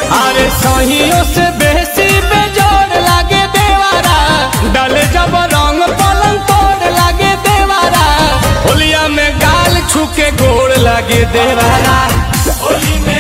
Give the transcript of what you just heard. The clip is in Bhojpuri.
अरे सहियों से बेसी बेजोड़ लागे देवारा, डाले जब रंग पलंग तोड़ लागे देवारा, होलिया में गाल छुके गोड़ लागे देवारा, होली में